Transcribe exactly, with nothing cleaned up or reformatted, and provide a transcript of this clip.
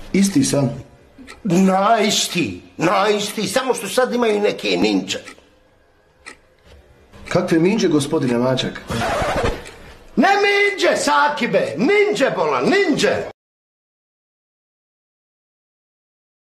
Isti san. Naisti, naisti, samo što sad imaju neke ninja. Kakve minđe, gospodine Mačak? Ne minđe, Sakibe, ninja bolan, ninja.